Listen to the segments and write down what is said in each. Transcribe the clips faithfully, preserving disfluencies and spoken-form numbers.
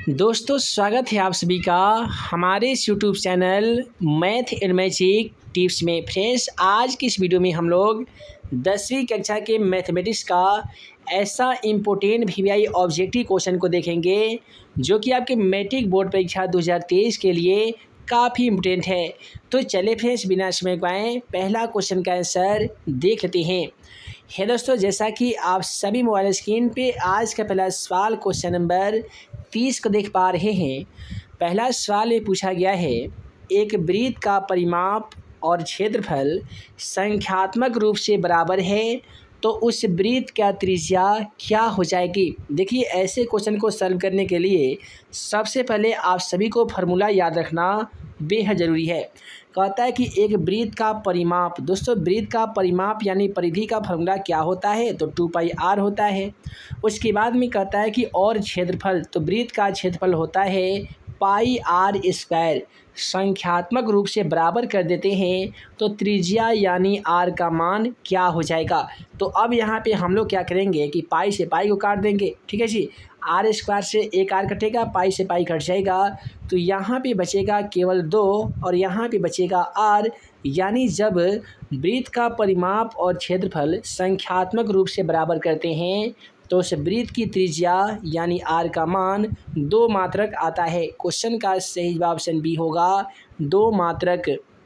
दोस्तों स्वागत है आप सभी का हमारे इस YouTube channel math and magic tips में। फ्रेंड्स, आज की इस वीडियो में हम लोग दसवीं कक्षा के मैथमेटिक्स का ऐसा इम्पोर्टेंट वीवीआई ऑब्जेक्टिव क्वेश्चन को देखेंगे जो कि आपके मैट्रिक बोर्ड परीक्षा दो हज़ार तेईस के लिए काफ़ी इम्पोर्टेंट है। तो चले फ्रेंड्स, बिना समय गवाएं पहला क्वेश्चन का आंसर देख लेते हैं। है दोस्तों, जैसा कि आप सभी मोबाइल स्क्रीन पे आज का पहला सवाल क्वेश्चन नंबर तीस को देख पा रहे हैं। पहला सवाल ये पूछा गया है, एक वृत्त का परिमाप और क्षेत्रफल संख्यात्मक रूप से बराबर है तो उस वृत्त का त्रिज्या क्या हो जाएगी। देखिए, ऐसे क्वेश्चन को सॉल्व करने के लिए सबसे पहले आप सभी को फार्मूला याद रखना बेहद ज़रूरी है। कहता है कि एक वृत्त का परिमाप, दोस्तों वृत्त का परिमाप यानी परिधि का फार्मूला क्या होता है, तो टू पाई आर होता है। उसके बाद में कहता है कि और क्षेत्रफल, तो वृत्त का क्षेत्रफल होता है पाई आर स्क्वायर। संख्यात्मक रूप से बराबर कर देते हैं तो त्रिज्या यानी आर का मान क्या हो जाएगा। तो अब यहाँ पे हम लोग क्या करेंगे कि पाई से पाई को काट देंगे, ठीक है जी। आर स्क्वायर से एक आर कटेगा, पाई से पाई कट जाएगा, तो यहाँ पे बचेगा केवल दो और यहाँ पे बचेगा आर। यानी जब वृत्त का परिमाप और क्षेत्रफल संख्यात्मक रूप से बराबर करते हैं तो उस वृत्त की त्रिज्या यानी आर का मान दो मात्रक आता है। क्वेश्चन का सही जवाब ऑप्शन बी होगा, दो मात्रक।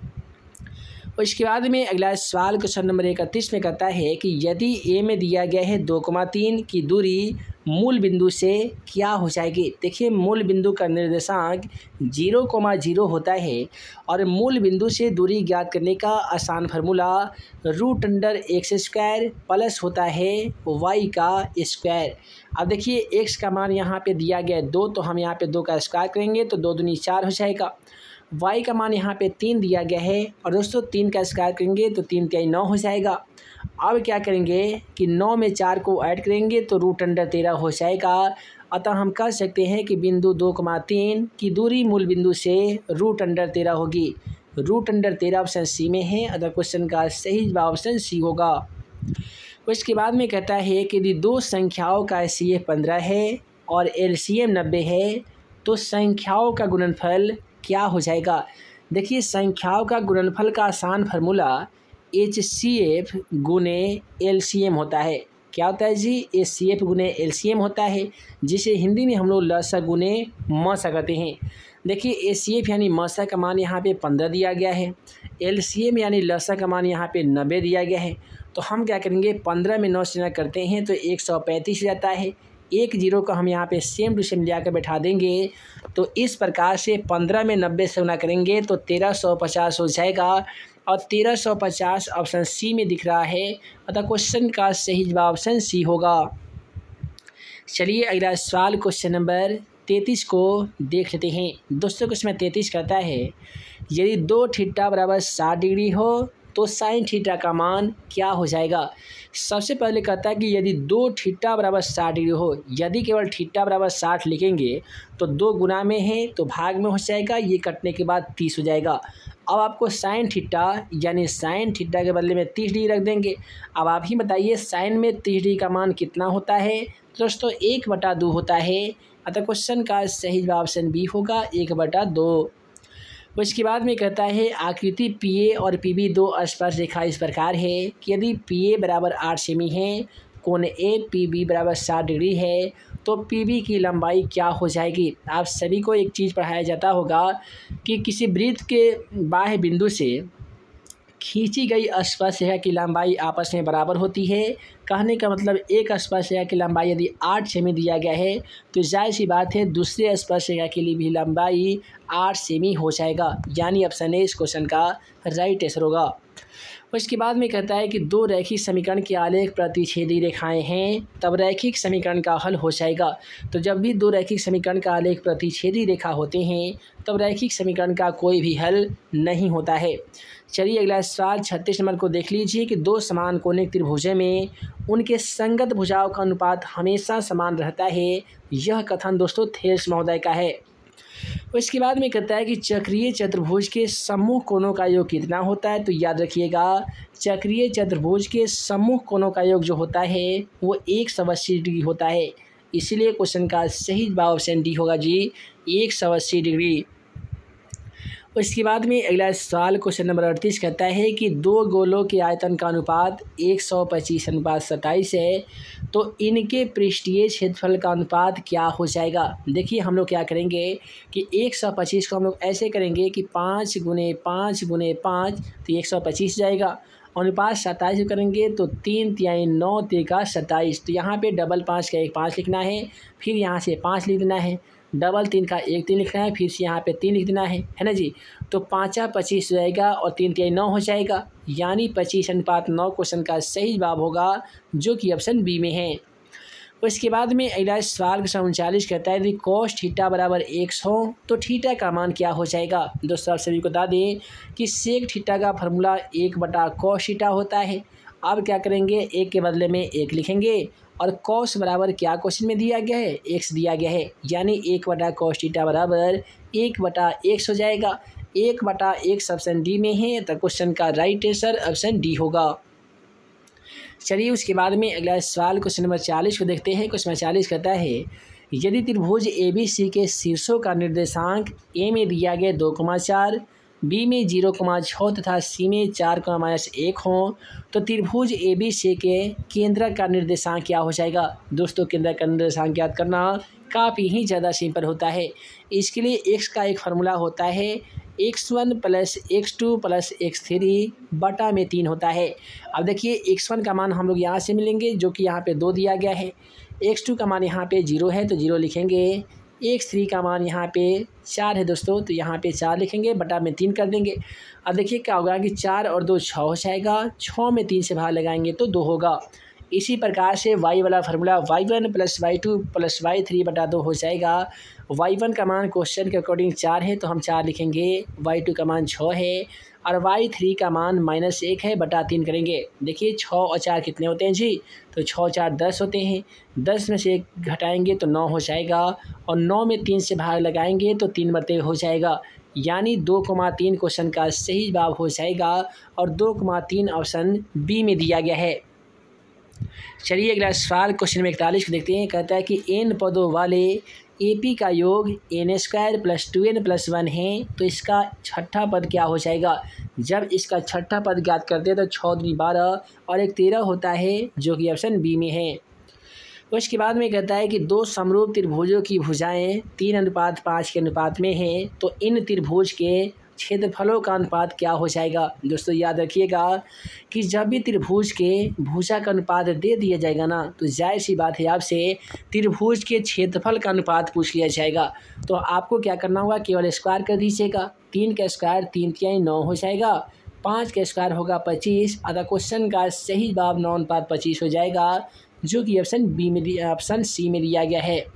उसके बाद में अगला सवाल क्वेश्चन नंबर इकतीस में कहता है कि यदि ए में दिया गया है दो कमा तीन की दूरी मूल बिंदु से क्या हो जाएगी। देखिए, मूल बिंदु का निर्देशांक जीरो कोमा जीरो होता है और मूल बिंदु से दूरी ज्ञात करने का आसान formula root under x square plus होता है वाई का स्क्वायर। अब देखिए, एक्स का मान यहाँ पे दिया गया है दो, तो हम यहाँ पे दो का स्क्वायर करेंगे तो दो दूनी चार हो जाएगा। वाई का मान यहाँ पे तीन दिया गया है और दोस्तों तीन का स्क्वायर करेंगे तो तीन का नौ हो जाएगा। अब क्या करेंगे कि नौ में चार को ऐड करेंगे तो रूट अंडर तेरह हो जाएगा। अतः हम कह सकते हैं कि बिंदु दो कमा तीन की दूरी मूल बिंदु से रूट अंडर तेरह होगी। रूट अंडर तेरह ऑप्शन सी में है, अतः क्वेश्चन का सही जवाब ऑप्शन सी होगा। उसके बाद में कहता है कि यदि दो संख्याओं का एच सी एफ पंद्रह है और एल सी एम नब्बे है तो संख्याओं का गुणनफल क्या हो जाएगा। देखिए, संख्याओं का गुणनफल का आसान फार्मूला एच सी एफ गुने एल सी एम होता है। क्या होता है जी, एच सी एफ गुने एल सी एम होता है, जिसे हिंदी में हम लोग लसा गुने मसा कहते हैं। देखिए, एच सी एफ यानी मसा का मान यहाँ पे पंद्रह दिया गया है, एल सी एम यानी लसा का मान यहाँ पे नब्बे दिया गया है। तो हम क्या करेंगे, पंद्रह में नौ से गुणा करते हैं तो एक सौ पैंतीस जाता है। एक जीरो को हम यहाँ पे सेम टू सेम ले आकर बैठा देंगे तो इस प्रकार से पंद्रह में नब्बे से गुणा करेंगे तो तेरह सौ पचास हो जाएगा और तेरह सौ पचास ऑप्शन सी में दिख रहा है, अतः क्वेश्चन का सही जवाब ऑप्शन सी होगा। चलिए अगला सवाल क्वेश्चन नंबर तैंतीस को देख लेते हैं। दोस्तों क्वेश्चन में तैंतीस कहता है, यदि दो थीटा बराबर साठ डिग्री हो तो साइन थीटा का मान क्या हो जाएगा। सबसे पहले कहता है कि यदि दो थीटा बराबर साठ डिग्री हो, यदि केवल थीटा बराबर साठ लिखेंगे तो दो गुना में है तो भाग में हो जाएगा, ये कटने के बाद तीस हो जाएगा। अब आपको साइन थीटा यानी साइन थीटा के बदले में तीस डिग्री रख देंगे। अब आप ही बताइए साइन में तीस डिग्री का मान कितना होता है। दोस्तों एक बटा दो होता है, अतः क्वेश्चन का सही जवाब ऑप्शन बी होगा, एक बटा दो। उसके बाद में कहता है आकृति पी ए और पी बी दो स्पर्श रेखा इस प्रकार है कि यदि पी ए बराबर आठ सेमी है, कोण ए पी बी बराबर साठ डिग्री है तो पी बी की लंबाई क्या हो जाएगी। आप सभी को एक चीज़ पढ़ाया जाता होगा कि किसी वृत्त के बाह्य बिंदु से खींची गई स्पर्श रेखा की लंबाई आपस में बराबर होती है। कहने का मतलब एक स्पर्श रेखा की लंबाई यदि आठ सेमी दिया गया है तो जाहिर सी बात है दूसरे स्पर्श रेखा के लिए भी लंबाई आठ सेमी हो जाएगा। यानी ऑप्शन ए इस क्वेश्चन का राइट आंसर होगा। उसके बाद में कहता है कि दो रैखिक समीकरण के आलेख प्रतिच्छेदी रेखाएं हैं तब रैखिक समीकरण का हल हो जाएगा। तो जब भी दो रैखिक समीकरण का आलेख प्रतिच्छेदी रेखा होते हैं तब रैखिक समीकरण का कोई भी हल नहीं होता है। चलिए अगला सवाल छत्तीस नंबर को देख लीजिए कि दो समान कोणिक त्रिभुजों में उनके संगत भुजाओं का अनुपात हमेशा समान रहता है। यह कथन दोस्तों थेल्स महोदय का है। उसके बाद में कहता है कि चक्रीय चतुर्भुज के समूह कोणों का योग कितना होता है। तो याद रखिएगा, चक्रीय चतुर्भुज के समूह कोणों का योग जो होता है वो एक सौ अस्सी डिग्री होता है। इसीलिए क्वेश्चन का सही जवाब ऑप्शन डी होगा जी, एक सौ अस्सी डिग्री। उसके बाद में अगला सवाल क्वेश्चन नंबर अड़तीस कहता है कि दो गोलों के आयतन का अनुपात एक सौ पच्चीस अनुपात सत्ताईस है, तो इनके पृष्ठीय क्षेत्रफल का अनुपात क्या हो जाएगा। देखिए हम लोग क्या करेंगे कि एक सौ पच्चीस को हम लोग ऐसे करेंगे कि पाँच गुने पाँच गुने पाँच तो एक सौ पच्चीस जाएगा। अनुपात सत्ताईस करेंगे तो तीन तिहाई नौ तेका सत्ताईस, तो यहाँ पे डबल पाँच का एक पाँच लिखना है, फिर यहाँ से पाँच लिख देना है, डबल तीन का एक तीन लिखना है, फिर से यहाँ पे तीन लिख देना है, है ना जी। तो पाँचा पच्चीस हो जाएगा और तीन तिहाई नौ हो जाएगा, यानी पच्चीस अनुपात नौ क्वेश्चन का सही जवाब होगा, जो कि ऑप्शन बी में है। उसके बाद में अगला सवाल क्वेश्चन उनचालीस कहता है यदि कोस थीटा बराबर एक सौ तो थीटा का मान क्या हो जाएगा। दोस्तों आप सभी को बता दें कि सेक थीटा का फार्मूला एक बटा कोस थीटा होता है। अब क्या करेंगे, एक के बदले में एक लिखेंगे और कॉस बराबर क्या क्वेश्चन में दिया गया है, एक्स दिया गया है, यानी एक बटा कॉस थीटा बराबर एक बटा एक्स हो जाएगा। एक बटा एक्स ऑप्शन डी में है, तो क्वेश्चन का राइट आंसर ऑप्शन डी होगा। चलिए उसके बाद में अगला सवाल क्वेश्चन नंबर चालीस को देखते हैं। क्वेश्चन चालीस कहता है यदि त्रिभुज ए बी सी के शीर्षों का निर्देशांक ए में दिया गया दो कमा चार, बी में जीरो कमा छः तथा सी में चार कमा माइनस एक हो, तो त्रिभुज ए बी सी के केंद्र का निर्देशांक क्या हो जाएगा। दोस्तों केंद्र का निर्देशांक याद करना काफ़ी ही ज़्यादा सिंपल होता है। इसके लिए एक्स का एक फार्मूला होता है x one plus x two plus x three बटा में तीन होता है। अब देखिए एक्स वन का मान हम लोग यहाँ से मिलेंगे, जो कि यहाँ पे दो दिया गया है। एक्स टू का मान यहाँ पे जीरो है तो जीरो लिखेंगे। एक्स थ्री का मान यहाँ पे चार है दोस्तों, तो यहाँ पे चार लिखेंगे, बटा में तीन कर देंगे। अब देखिए क्या होगा कि चार और दो छः हो जाएगा, छः में तीन से भाग लगाएंगे तो दो होगा। इसी प्रकार से y वाला formula y one plus y two plus y three बटा दो हो जाएगा। वाई वन का मान क्वेश्चन के अकॉर्डिंग चार है तो हम चार लिखेंगे, वाई टू का मान छः है और वाई थ्री का मान माइनस एक है, बटा तीन करेंगे। देखिए छः और चार कितने होते हैं जी, तो छः चार दस होते हैं, दस में से एक घटाएंगे तो नौ हो जाएगा और नौ में तीन से भाग लगाएंगे तो तीन बटे हो जाएगा, यानी दो कमा तीन क्वेश्चन का सही जवाब हो जाएगा और दो कमा तीन ऑप्शन बी में दिया गया है। चलिए अगला सवाल क्वेश्चन में इकतालीस को देखते हैं। कहता है कि एन पदों वाले ए पी का योग n square plus two n plus one है, तो इसका छठा पद क्या हो जाएगा। जब इसका छठा पद ज्ञात करते हैं तो छः दूनी बारह और एक तेरह होता है, जो कि ऑप्शन बी में है। उसके बाद में कहता है कि दो समरूप त्रिभुजों की भुजाएं तीन अनुपात पाँच के अनुपात में हैं, तो इन त्रिभुज के क्षेत्रफलों का अनुपात क्या हो जाएगा। दोस्तों याद रखिएगा कि जब भी त्रिभुज के भुजा का अनुपात दे दिया जाएगा ना, तो जाहिर सी बात है आपसे त्रिभुज के क्षेत्रफल का अनुपात पूछ लिया जाएगा। तो आपको क्या करना होगा, केवल स्क्वायर कर दीजिएगा। तीन का स्क्वायर तीन तिहाई नौ हो जाएगा, पाँच का स्क्वायर होगा पच्चीस, अतः क्वेश्चन का सही जवाब नौ अनुपात पच्चीस हो जाएगा, जो कि ऑप्शन बी में ऑप्शन सी में दिया गया है।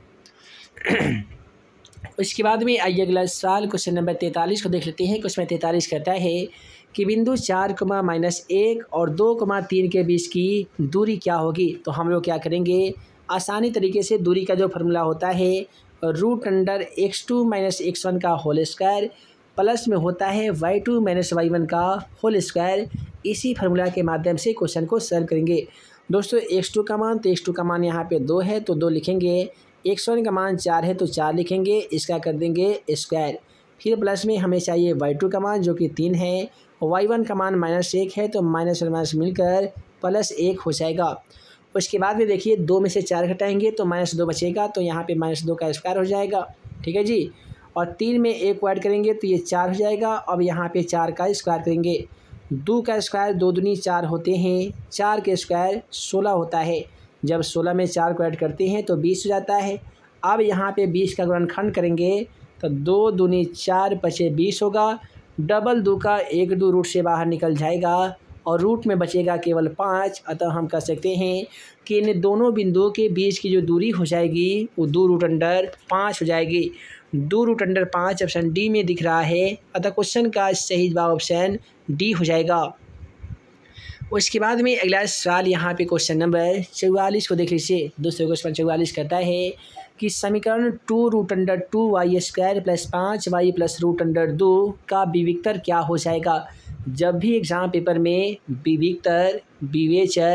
उसके बाद में आइए अगला सवाल क्वेश्चन नंबर तैंतालीस को देख लेते हैं। क्वेश्चन तैंतालीस कहता है कि बिंदु चार कमा माइनस एक और दो कमा तीन के बीच की दूरी क्या होगी। तो हम लोग क्या करेंगे, आसानी तरीके से दूरी का जो फार्मूला होता है root under x two minus x one का होल स्क्वायर प्लस में होता है y two minus y one का होल स्क्वायर। इसी फार्मूला के माध्यम से क्वेश्चन को सॉल्व करेंगे। दोस्तों एक्स टू का मान, तो एक्स टू का मान यहाँ पे दो है तो दो लिखेंगे, एक्स वन का मान चार है तो चार लिखेंगे, इसका कर देंगे स्क्वायर। फिर प्लस में हमें चाहिए वाई टू का मान जो कि तीन है, वाई वन का मान माइनस एक है तो माइनस और माइनस मिलकर प्लस एक हो जाएगा। उसके बाद में देखिए दो में से चार घटाएंगे तो माइनस दो बचेगा, तो यहाँ पे माइनस दो का स्क्वायर हो जाएगा, ठीक है जी। और तीन में एक ऐड करेंगे तो ये चार हो जाएगा। अब यहाँ पे चार का स्क्वायर करेंगे, दो का स्क्वायर दो दूनी चार होते हैं, चार के स्क्वायर सोलह होता है। जब सोलह में चार को ऐड करते हैं तो बीस हो जाता है। अब यहाँ पे बीस का गुणनखंड करेंगे तो दो दूनी चार पचे बीस होगा, डबल दो का एक दो रूट से बाहर निकल जाएगा और रूट में बचेगा केवल पाँच। अतः हम कह सकते हैं कि इन दोनों बिंदुओं के बीच की जो दूरी हो जाएगी वो दो रूट अंडर पाँच हो जाएगी। दो रूट अंडर पाँच ऑप्शन डी में दिख रहा है, अतः क्वेश्चन का सही जवाब ऑप्शन डी हो जाएगा। उसके बाद में अगला सवाल यहाँ पे क्वेश्चन नंबर चौवालीस को देख लीजिए। दूसरे क्वेश्चन चौवालीस कहता है कि समीकरण two root under two y square plus पाँच वाई प्लस रूट अंडर दो का विविक्तर क्या हो जाएगा। जब भी एग्जाम पेपर में विविक्तर, विवेचक,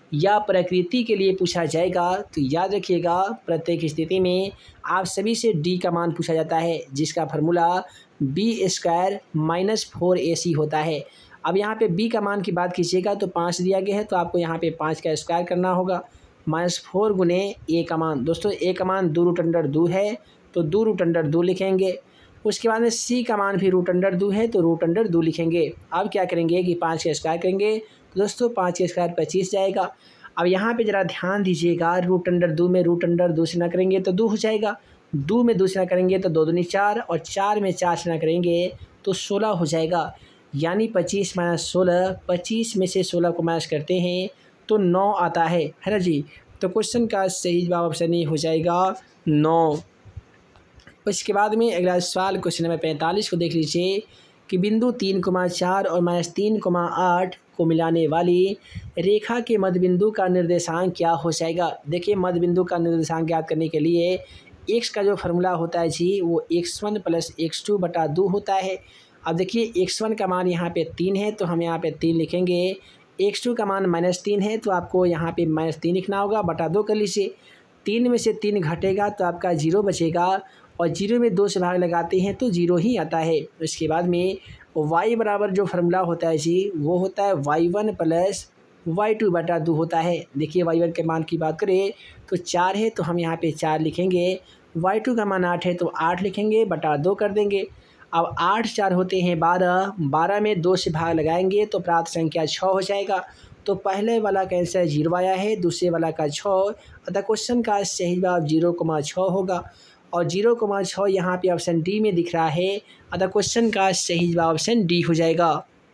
या प्रकृति के लिए पूछा जाएगा तो याद रखिएगा प्रत्येक स्थिति में आप सभी से डी का मान पूछा जाता है, जिसका formula b square minus four a c होता है। अब यहाँ पे बी का मान की बात कीजिएगा तो पाँच दिया गया है, तो आपको यहाँ पे पाँच का स्क्वायर करना होगा माइनस फोर गुने ए का मान। दोस्तों ए का मान दो रूट अंडर दो है, तो दो रूट अंडर दो लिखेंगे। उसके बाद में सी का मान भी रूट अंडर दो है, तो रूट अंडर दो लिखेंगे। अब क्या करेंगे कि पाँच का स्क्वायर करेंगे, तो दोस्तों पाँच का स्क्वायर पच्चीस जाएगा। अब यहाँ पे ज़रा ध्यान दीजिएगा, रूट अंडर दो में रूट अंडर दो से ना करेंगे तो दो हो जाएगा, दो में दो से ना करेंगे तो दो दूनी चार, और चार में चार से ना करेंगे तो सोलह हो जाएगा। यानी पच्चीस माइनस सोलह, पच्चीस में से सोलह को माइनस करते हैं तो नौ आता है, है ना जी। तो क्वेश्चन का सही जवाब ऑप्शन ए हो जाएगा नौ। उसके बाद में अगला सवाल क्वेश्चन नंबर पैंतालीस को देख लीजिए कि बिंदु तीन कोमा चार और माइनस तीन कोमा आठ को मिलाने वाली रेखा के मध्य बिंदु का निर्देशांक क्या हो जाएगा। देखिए मध्य बिंदु का निर्देशांक ज्ञात करने के लिए एक्स का जो फार्मूला होता है जी वो x one plus x two बटा दो होता है। अब देखिए एक्स वन का मान यहाँ पे तीन है, तो हम यहाँ पे तीन लिखेंगे। एक्स टू का मान माइनस तीन है, तो आपको यहाँ पे माइनस तीन लिखना होगा, बटा दो कर लीजिए। तीन में से तीन घटेगा तो आपका जीरो बचेगा, और जीरो में दो से भाग लगाते हैं तो जीरो ही आता है। उसके बाद में y बराबर जो फार्मूला होता है जी वो होता है y one plus y two बटा दो होता है। देखिए वाई वन के मान की बात करें तो चार है, तो हम यहाँ पे चार लिखेंगे। वाई टू का मान आठ है, तो आठ लिखेंगे, बटा दो कर देंगे। अब आठ चार होते हैं बारह, बारह में दो से भाग लगाएंगे तो प्राप्त संख्या छः हो जाएगा। तो पहले वाला का आंसर जीरो आया है, दूसरे वाला का छः, अतः क्वेश्चन का सही जवाब जीरो कोमा छः होगा। और जीरो कोमा छः यहाँ पे ऑप्शन डी में दिख रहा है, अतः क्वेश्चन का सही जवाब ऑप्शन डी हो जाएगा।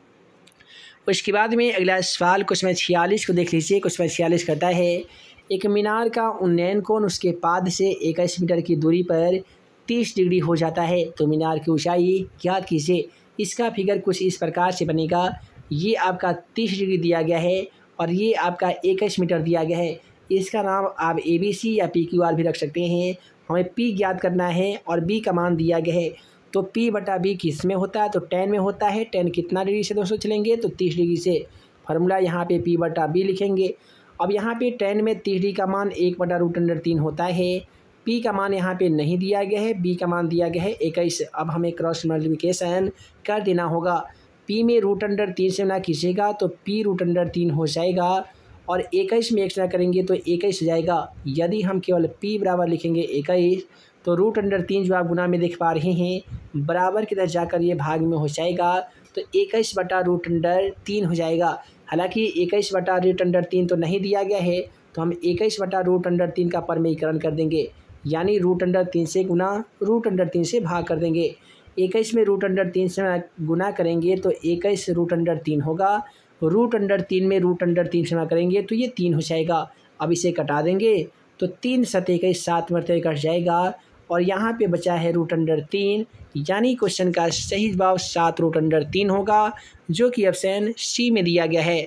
उसके बाद में अगला सवाल क्वेश्चन छियालीस को देख लीजिए। क्वेश्चन छियालीस कहता है एक मीनार का उन्नयन कोण उसके पाद से इक्कीस मीटर की दूरी पर तीस डिग्री हो जाता है, तो मीनार की ऊंचाई ज्ञात कीजिए। इसका फिगर कुछ इस प्रकार से बनेगा। ये आपका तीस डिग्री दिया गया है और ये आपका इक्कीस मीटर दिया गया है। इसका नाम आप ए बी सी या पी क्यू आर भी रख सकते हैं। हमें पी ज्ञात करना है और बी का मान दिया गया है, तो पी बटा बी किस में होता है, तो टेन में होता है। टेन कितना डिग्री से दोस्तों चलेंगे, तो तीस डिग्री से। फार्मूला यहाँ पे पी बटा बी लिखेंगे। अब यहाँ पे टेन में तीस डिग्री का मान एक बटा रूट अंडर तीन होता है। पी का मान यहाँ पे नहीं दिया गया है, बी का मान दिया गया है इक्कीस। अब हमें क्रॉस मल्टीप्लिकेशन कर देना होगा। पी में रूट अंडर तीन से ना कीजिएगा तो पी रूट अंडर तीन हो जाएगा, और इक्कीस में एक से ना करेंगे तो इक्कीस हो जाएगा। यदि हम केवल p बराबर लिखेंगे इक्कीस, तो रूट अंडर तीन जो आप गुना में देख पा रहे हैं बराबर की तरफ जाकर ये भाग में हो जाएगा, तो इक्कीस बटा रूट अंडर तीन हो जाएगा। हालांकि इक्कीस बटा रूट अंडर तीन तो नहीं दिया गया है, तो हम इक्कीस बटा रूट अंडर तीन का परमीकरण कर देंगे, यानी रूट अंडर तीन से गुना रूट अंडर तीन से भाग कर देंगे। इक्कीस में रूट अंडर तीन से गुना करेंगे तो इक्कीस रूट अंडर तीन होगा। रूट अंडर तीन में रूट अंडर तीन से ना करेंगे तो ये तीन हो जाएगा। अब इसे कटा देंगे तो तीन सतह का सात मरतबे कट जाएगा, और यहाँ पे बचा है रूट अंडर तीन, यानी क्वेश्चन का सही जवाब सात रूट अंडर तीन होगा, जो कि ऑप्शन सी में दिया गया है।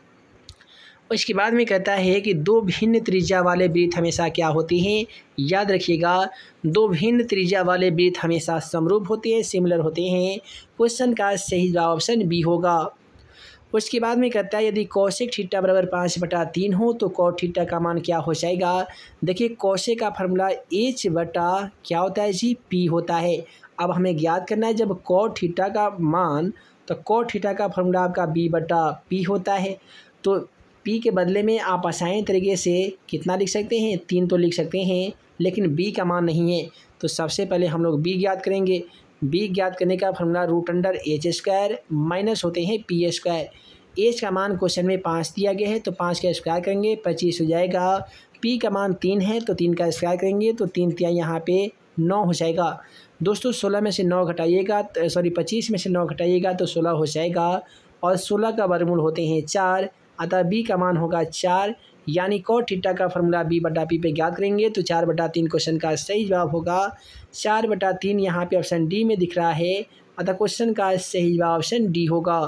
उसके बाद में कहता है कि दो भिन्न त्रिज्या वाले वृत्त हमेशा क्या होते हैं। याद रखिएगा दो भिन्न त्रिज्या वाले वृत्त हमेशा समरूप होते हैं, सिमिलर होते हैं। क्वेश्चन का सही जवाब ऑप्शन बी होगा। उसके बाद में कहता है यदि कौशिक थीटा बराबर पाँच बटा तीन हो तो कॉट थीटा का मान क्या हो जाएगा। देखिए कौशिक का फार्मूला एच बटा क्या होता है जी, पी होता है। अब हमें ज्ञात करना है जब कॉट थीटा का मान, तो कॉट थीटा का फार्मूला आपका बी बटा पी होता है। तो पी के बदले में आप आसानी तरीके से कितना लिख सकते हैं, तीन तो लिख सकते हैं, लेकिन बी का मान नहीं है। तो सबसे पहले हम लोग बी ज्ञात करेंगे। बी ज्ञात करने का formula root under H square minus होते हैं पी स्क्वायर। एच का मान क्वेश्चन में पाँच दिया गया है, तो पाँच का स्क्वायर करेंगे पच्चीस हो जाएगा। पी का मान तीन है, तो तीन का स्क्वायर करेंगे तो तीन तिया यहाँ पे नौ हो जाएगा। दोस्तों सोलह में से नौ घटाइएगा, सॉरी पच्चीस में से नौ घटाइएगा तो सोलह हो जाएगा, और सोलह का वर्गमूल होते हैं चार, अतः बी का मान होगा चार, यानी कॉट थीटा का फार्मूला बी बटा पी पे ज्ञात करेंगे तो चार बटा तीन क्वेश्चन का सही जवाब होगा। चार बटा तीन यहाँ पे ऑप्शन डी में दिख रहा है, अतः क्वेश्चन का सही जवाब ऑप्शन डी होगा।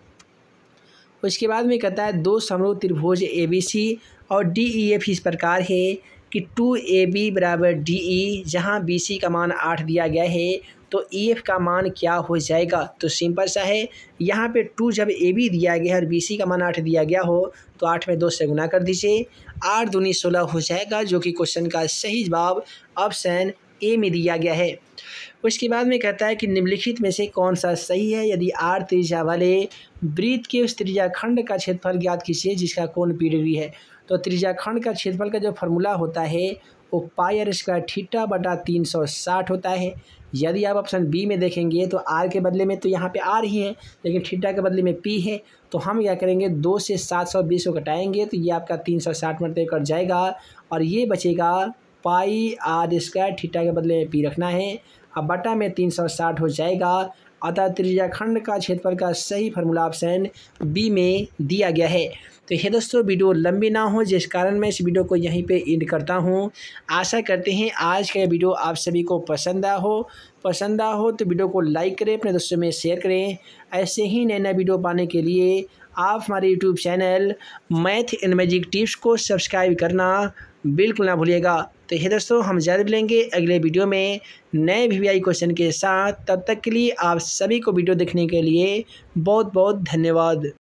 उसके बाद में कहता है दो समरूप त्रिभुज ए बी सी और डी ई एफ इस प्रकार है कि टू ए बी बराबर डी ई, जहाँ बी सी का मान आठ दिया गया है तो ई एफ का मान क्या हो जाएगा। तो सिंपल सा है, यहाँ पे टू जब ए बी दिया गया है और बी सी का मान आठ दिया गया हो तो आठ में दो से गुना कर दीजिए, आठ दूनी सोलह हो जाएगा, जो कि क्वेश्चन का सही जवाब ऑप्शन ए में दिया गया है। उसके बाद में कहता है कि निम्नलिखित में से कौन सा सही है। यदि आर त्रिज्या वाले वृत्त के उस त्रिज्या खंड का क्षेत्रफल ज्ञात कीजिए जिसका कोण पी डिग्री है। तो त्रिज्या खंड का क्षेत्रफल का जो फॉर्मूला होता है वो पाई आर स्क्वायर थीटा बटा तीन सौ साठ होता है। यदि आप ऑप्शन बी में देखेंगे तो आर के बदले में तो यहाँ पे आर ही है, लेकिन थीटा के बदले में पी है। तो हम क्या करेंगे, दो से सात सौ बीस को घटाएंगे तो ये आपका तीन सौ साठ मरते कट जाएगा और ये बचेगा पाई आर स्क्वायर, थीटा के बदले में पी रखना है, अब बटा में तीन सौ साठ हो जाएगा। अतः त्रिज्या खंड का क्षेत्रफल का सही फार्मूला ऑप्शन बी में दिया गया है। तो ये दोस्तों वीडियो लंबी ना हो, जिस कारण मैं इस वीडियो को यहीं पे एंड करता हूँ। आशा करते हैं आज का वीडियो आप सभी को पसंद आ हो पसंद आ हो तो वीडियो को लाइक करें, अपने दोस्तों में शेयर करें। ऐसे ही नए नए वीडियो पाने के लिए आप हमारे YouTube channel math and magic tips को सब्सक्राइब करना बिल्कुल ना भूलिएगा। तो ये दोस्तों हम जल्द मिलेंगे अगले वीडियो में नए वी वी आई क्वेश्चन के साथ। तब तक के लिए आप सभी को वीडियो देखने के लिए बहुत बहुत धन्यवाद।